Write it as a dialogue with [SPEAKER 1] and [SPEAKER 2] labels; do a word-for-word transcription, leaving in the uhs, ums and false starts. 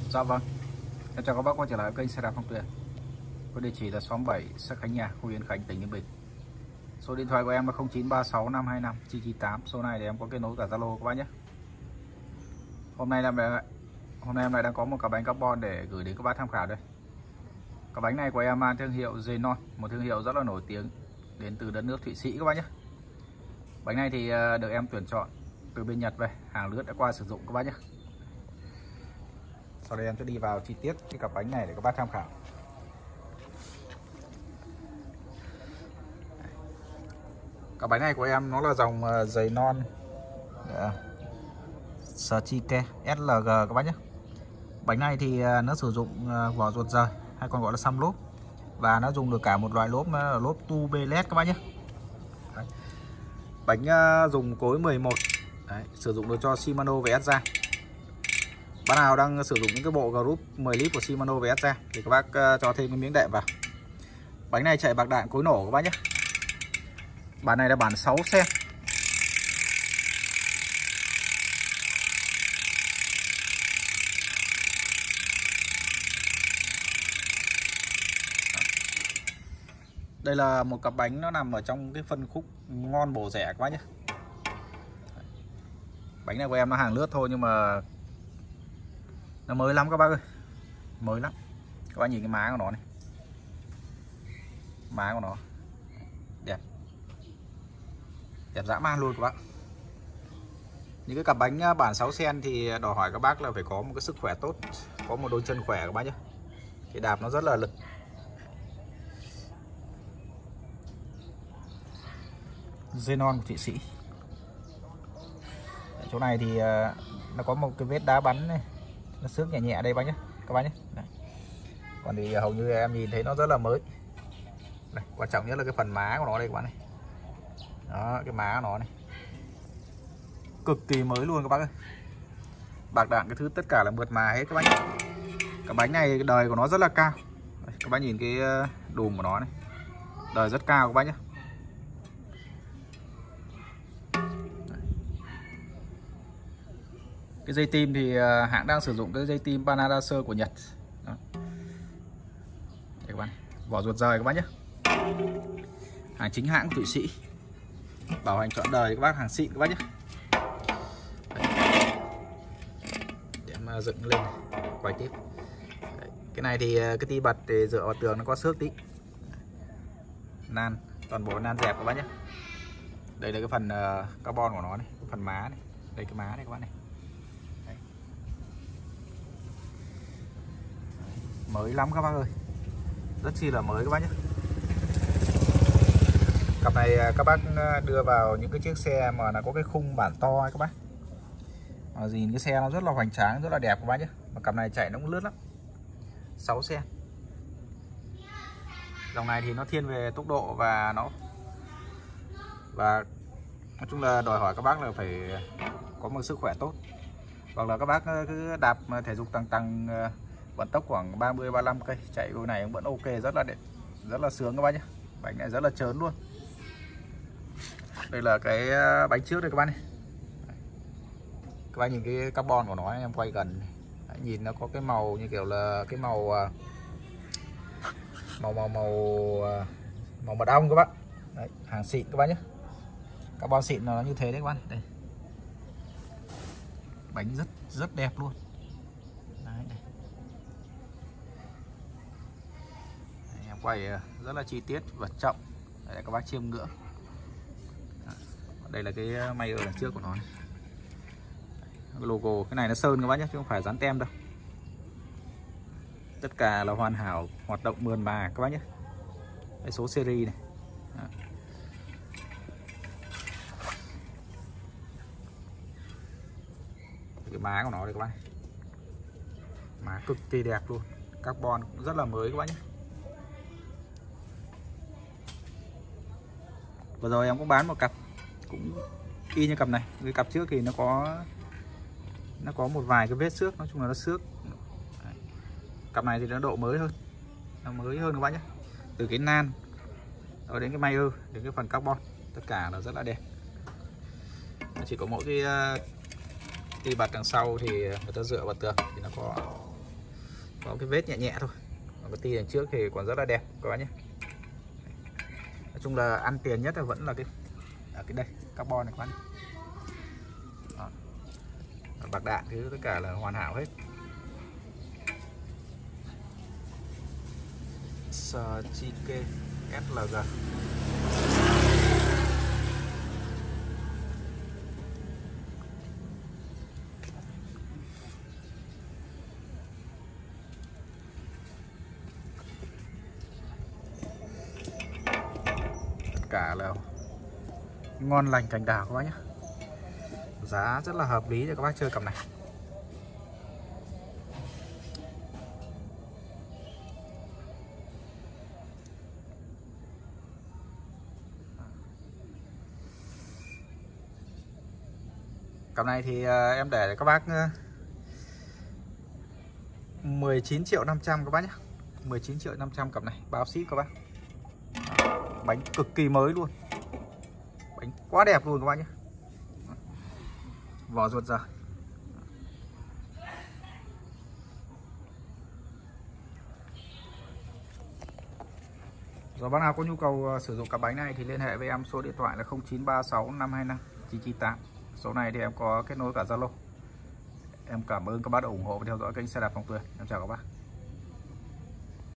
[SPEAKER 1] Dạ vâng, em chào các bác quay trở lại kênh xe đạp Phong Tuyền. Có địa chỉ là xóm bảy, xã Khánh Nhà, khu Yên Khánh, tỉnh Ninh Bình. Số điện thoại của em là không chín ba sáu năm hai năm chín chín tám. Số này thì em có kết nối cả Zalo các bác nhé. Hôm nay em lại, hôm nay em lại đang có một cái bánh carbon để gửi đến các bác tham khảo đây. Cái bánh này của em mang thương hiệu Zenon, một thương hiệu rất là nổi tiếng đến từ đất nước Thụy Sĩ các bác nhé. Bánh này thì được em tuyển chọn từ bên Nhật về, hàng lướt đã qua sử dụng các bác nhé. Sau đây em sẽ đi vào chi tiết cái cặp bánh này để các bác tham khảo. Cặp bánh này của em nó là dòng Zenon Stike ét lờ giê các bác nhé. Bánh này thì nó sử dụng vỏ ruột rời hay còn gọi là xăm lốp, và nó dùng được cả một loại lốp là lốp tubeless các bác nhé. Đấy. Bánh dùng cối mười một. Đấy, sử dụng được cho Shimano vê ét ra. Bác nào đang sử dụng những cái bộ group mười lít của Shimano vê ét ra thì các bác cho thêm cái miếng đệm vào. Bánh này chạy bạc đạn cối nổ các bác nhé. Bản này là bản sáu xe. Đây là một cặp bánh nó nằm ở trong cái phân khúc ngon bổ rẻ các bác nhé. Bánh này của em nó hàng lướt thôi nhưng mà nó mới lắm các bác ơi, mới lắm. Các bác nhìn cái má của nó này, má của nó đẹp, đẹp dã man luôn các bác. Những cái cặp bánh bản sáu sen thì đòi hỏi các bác là phải có một cái sức khỏe tốt, có một đôi chân khỏe các bác nhé, thì đạp nó rất là lực. Zenon của Thụy Sĩ. Ở chỗ này thì nó có một cái vết đá bắn này, nó xước nhẹ nhẹ đây bác nhé, các bác nhé. Đấy. Còn thì hầu như em nhìn thấy nó rất là mới. Đây, quan trọng nhất là cái phần má của nó đây các bạn này. Đó, cái má của nó này cực kỳ mới luôn các bác ơi. Bạc đạn cái thứ tất cả là mượt mà hết các bác nhé. Cái bánh này cái đời của nó rất là cao. Đây, các bác nhìn cái đùm của nó này, đời rất cao các bác nhé. Cái dây tim thì hãng đang sử dụng cái dây tim Panadacer của Nhật. Đó. Đây các bạn, vỏ ruột rời các bác nhé. Hàng chính hãng của Thụy Sĩ, bảo hành trọn đời các bác, hàng xịn các bác nhé. Đấy. Để em dựng lên quay tiếp. Đấy. Cái này thì cái ti bật thì dựa vào tường nó có xước tí. Nan, toàn bộ nan dẹp các bác nhé. Đây là cái phần carbon của nó này, cái phần má này. Đây cái má này các bác này. Mới lắm các bác ơi, rất chi là mới các bác nhé. Cặp này các bác đưa vào những cái chiếc xe mà nó có cái khung bản to ấy các bác, à, nhìn cái xe nó rất là hoành tráng, rất là đẹp các bác nhé. Mà cặp này chạy nó cũng lướt lắm, sáu xe. Dòng này thì nó thiên về tốc độ và nó và nói chung là đòi hỏi các bác là phải có một sức khỏe tốt, hoặc là các bác cứ đạp thể dục tăng tăng vận tốc khoảng ba mươi ba mươi lăm cây, chạy đôi này vẫn ok, rất là đẹp, rất là sướng các bác nhé. Bánh này rất là trớn luôn. Đây là cái bánh trước đây các bác này. Các bác nhìn cái carbon của nó, em quay gần. Đấy, nhìn nó có cái màu như kiểu là cái màu màu màu màu màu mật ong các bác. Đấy, hàng xịn các bác nhé. Carbon xịn nó như thế đấy các bác. Đây. Bánh rất rất đẹp luôn. Đấy, đây. Em quay rất là chi tiết và chậm để các bác chiêm ngưỡng. Đây là cái may ở đằng trước của nó này. Cái logo cái này nó sơn các bác nhé, chứ không phải dán tem đâu. Tất cả là hoàn hảo, hoạt động mượt mà các bác nhé. Cái số series này. Đó. Cái má của nó đây các bác. Má cực kỳ đẹp luôn, carbon cũng rất là mới các bác nhé. Vừa rồi em cũng bán một cặp cũng y như cặp này. Cái cặp trước thì nó có nó có một vài cái vết xước, nói chung là nó xước. Đấy. Cặp này thì nó độ mới hơn, nó mới hơn các bác nhé. Từ cái nan rồi đến cái mayer, đến cái phần carbon, tất cả là rất là đẹp. Chỉ có mỗi cái ti bật đằng sau thì người ta dựa vào tường thì nó có có cái vết nhẹ nhẹ thôi, còn cái ti đằng trước thì còn rất là đẹp các bác nhé. Nói chung là ăn tiền nhất là vẫn là cái ở cái đây carbon này các bác. Đó. Bạc đạn thứ tất cả là hoàn hảo hết. Sachike ét lờ giê. Tất cả là ngon lành cành đào các bác nhé. Giá rất là hợp lý cho các bác chơi cặp này. Cặp này thì em để các bác mười chín triệu năm trăm các bác nhé. mười chín triệu năm trăm cặp này bao ship các bác. Bánh cực kỳ mới luôn. Bánh quá đẹp luôn các bác nhé. Vỏ ruột già. Rồi bác nào có nhu cầu sử dụng cặp bánh này thì liên hệ với em, số điện thoại là không chín ba sáu năm hai năm chín chín tám. Số này thì em có kết nối cả Zalo. Em cảm ơn các bác đã ủng hộ và theo dõi kênh xe đạp Phong Tuyền. Em chào các bác.